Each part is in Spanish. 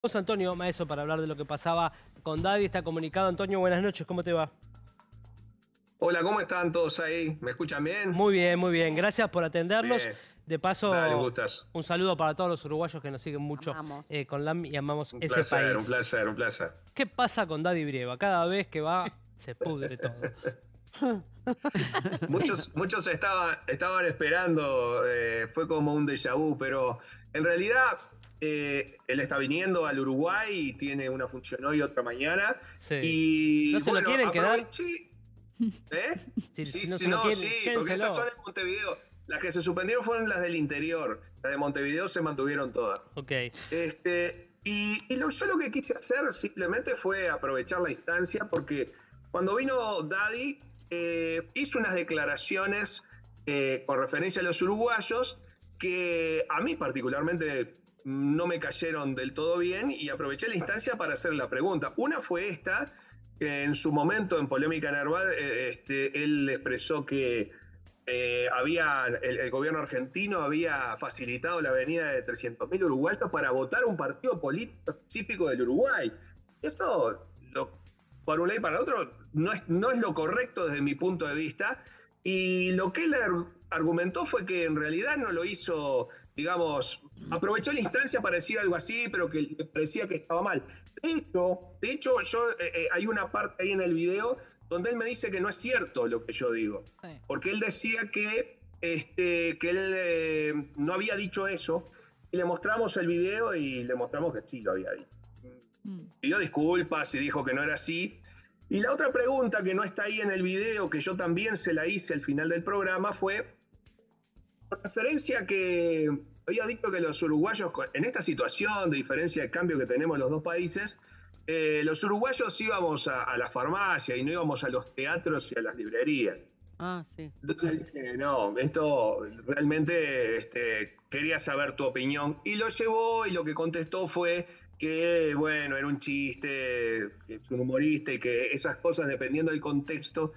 Vamos, Antonio Maeso, para hablar de lo que pasaba con Daddy. Está comunicado. Antonio, buenas noches, ¿cómo te va? Hola, ¿cómo están todos ahí? ¿Me escuchan bien? Muy bien, muy bien. Gracias por atendernos. Bien. De paso, Dale, gustas. un saludo para todos los uruguayos que nos siguen mucho con LAM y amamos ese país. Un placer, un placer. ¿Qué pasa con Daddy Brieva? Cada vez que va, se pudre todo. Muchos estaban esperando, fue como un déjà vu, pero en realidad él está viniendo al Uruguay y tiene una función hoy y otra mañana. Sí. Y ¿No se lo quieren quedar? ¿Eh? Sí, porque estas son de Montevideo. Las que se suspendieron fueron las del interior. Las de Montevideo se mantuvieron todas. Ok. Yo lo que quise hacer simplemente fue aprovechar la instancia, porque cuando vino Daddy hizo unas declaraciones con referencia a los uruguayos que a mí particularmente no me cayeron del todo bien, y aproveché la instancia para hacer la pregunta. Una fue esta, que en su momento en Polémica Nerval él expresó que el gobierno argentino había facilitado la venida de 300.000 uruguayos para votar un partido político específico del Uruguay. Eso, por un lado y para otro, no es lo correcto desde mi punto de vista. Y lo que él argumentó fue que en realidad no lo hizo, digamos, aprovechó la instancia para decir algo así, pero que le parecía que estaba mal. De hecho hay una parte ahí en el video donde él me dice que no es cierto lo que yo digo. Sí. Porque él decía que él no había dicho eso, y le mostramos el video y le mostramos que sí lo había dicho. Pidió disculpas y dijo que no era así. Y la otra pregunta que no está ahí en el video, que yo también se la hice al final del programa, fue con referencia a que había dicho que los uruguayos, en esta situación de diferencia de cambio que tenemos los dos países, los uruguayos íbamos a la farmacia y no íbamos a los teatros y a las librerías. Ah, sí. Entonces dije, no, esto realmente quería saber tu opinión. Y lo llevó, y lo que contestó fue que, bueno, era un chiste, que es un humorista y que esas cosas, dependiendo del contexto,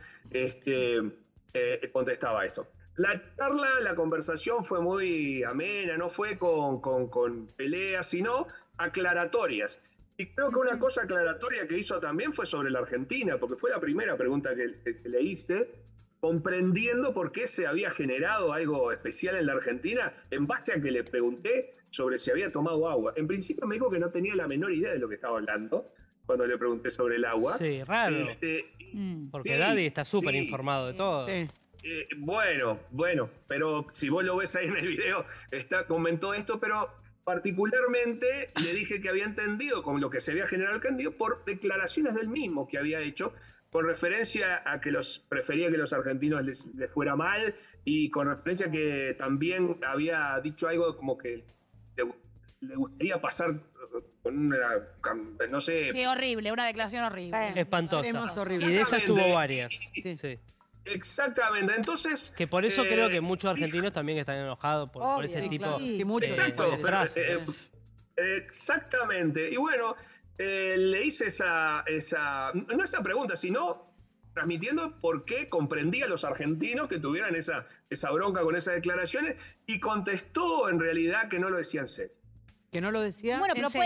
contestaba eso. La charla, la conversación fue muy amena, no fue con peleas, sino aclaratorias. Y creo que una cosa aclaratoria que hizo también fue sobre la Argentina, porque fue la primera pregunta que le hice, comprendiendo por qué se había generado algo especial en la Argentina, en base a que le pregunté sobre si había tomado agua. En principio me dijo que no tenía la menor idea de lo que estaba hablando cuando le pregunté sobre el agua. Sí, raro. Porque sí, Daddy está súper informado de todo. Sí. Bueno, pero si vos lo ves ahí en el video, comentó esto, pero particularmente le dije que había entendido con lo que se había generado el cambio por declaraciones del mismo que había hecho, con referencia a que prefería que los argentinos les fuera mal, y con referencia a que también había dicho algo como que le gustaría pasar con una, no sé... Sí, horrible, una declaración horrible. Espantosa. Y de esas tuvo varias. Sí. Exactamente, entonces... Que por eso creo que muchos argentinos también están enojados por ese tipo de frases. Exactamente, y bueno... le hice no esa pregunta, sino transmitiendo por qué comprendía a los argentinos que tuvieran esa bronca con esas declaraciones, y contestó en realidad que no lo decía en serio. ¿Que no lo decía? Bueno, pero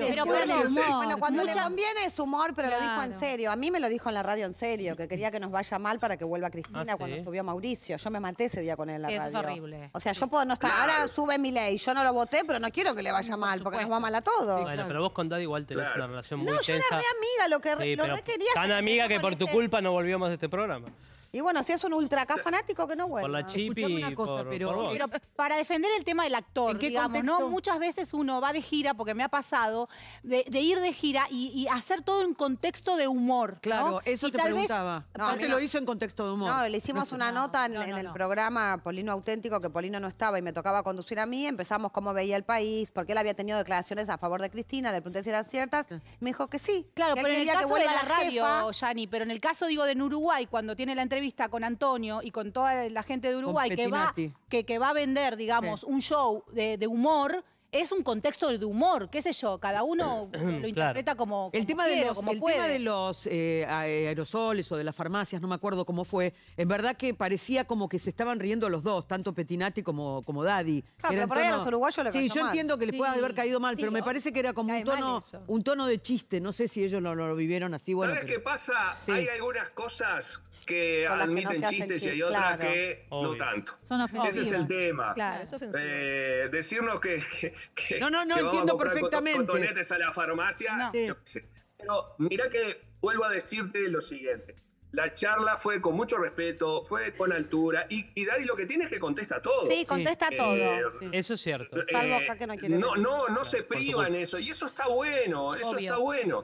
cuando le conviene es humor, pero lo dijo en serio. A mí me lo dijo en la radio en serio, que quería que nos vaya mal para que vuelva Cristina cuando subió Mauricio. Yo me maté ese día con él en la radio. Eso es horrible. O sea, yo puedo no estar... Ahora sube Milei, yo no lo voté, pero no quiero que le vaya mal, porque nos va mal a todos. Bueno, pero vos con Daddy igual tenés una relación muy tensa. No, yo era re amiga, lo que quería... Tan amiga que por tu culpa no volvíamos de este programa. Y bueno, si es un ultra acá fanático, que no vuelva. Por la Chipi y pero para defender el tema del actor, digamos, ¿no? Muchas veces uno va de gira, porque me ha pasado, de ir de gira y hacer todo en contexto de humor. Claro, ¿no? Eso te preguntaba. Aparte lo hizo en contexto de humor. No, le hicimos una nota en el programa Polino Auténtico, que Polino no estaba y me tocaba conducir a mí. Empezamos cómo veía el país, porque él había tenido declaraciones a favor de Cristina, le pregunté si eran ciertas. Me dijo que sí. Claro, que pero en el caso de la radio, jefa, Yani, pero en el caso, digo, de Uruguay, cuando tiene la entrevista con Antonio y con toda la gente de Uruguay que va a vender, digamos, un show de humor, es un contexto de humor, qué sé yo, cada uno lo interpreta como el tema quiere, de los, el tema de los aerosoles o de las farmacias, no me acuerdo cómo fue, en verdad que parecía como que se estaban riendo los dos, tanto Pettinati como Daddy. Claro, pero por ahí a los uruguayos les Sí, cayó yo mal. entiendo que les puede haber caído mal, pero me parece que era como un tono de chiste, no sé si ellos lo vivieron así. Bueno, ¿Sabes qué pasa? Hay algunas cosas que admiten chistes y hay otras que no tanto. Son ofensivas. Ese es el tema. Claro, es ofensivo. Decirnos que no, que entiendo vamos a perfectamente. cotonetes a la farmacia, yo qué sé. Pero mirá que vuelvo a decirte lo siguiente. La charla fue con mucho respeto, fue con altura, y Daddy lo que tiene es que contesta todo. Sí, contesta todo. Eso es cierto. Salvo acá que no quiere. No se priva en eso, y eso está bueno, está bueno.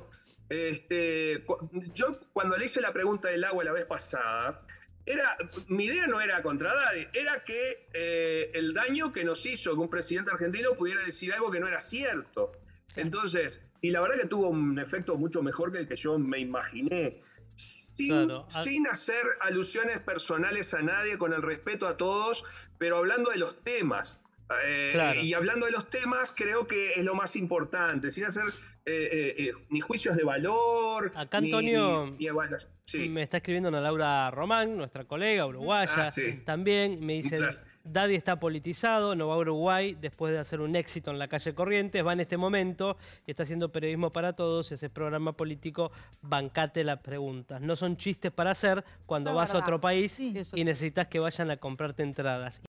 Yo cuando le hice la pregunta del agua la vez pasada, mi idea no era contra Daddy, era que el daño que nos hizo que un presidente argentino pudiera decir algo que no era cierto. Entonces, y la verdad que tuvo un efecto mucho mejor que el que yo me imaginé. Sin hacer alusiones personales a nadie, con el respeto a todos, pero hablando de los temas. Y hablando de los temas, creo que es lo más importante, sin hacer ni juicios de valor. Acá Antonio sí. me está escribiendo Ana Laura Román, nuestra colega uruguaya. También me dice, Daddy está politizado, no va a Uruguay después de hacer un éxito en la calle Corrientes, va en este momento y está haciendo periodismo para todos, ese programa político, bancate las preguntas. No son chistes para hacer cuando vas a otro país y necesitas que vayan a comprarte entradas.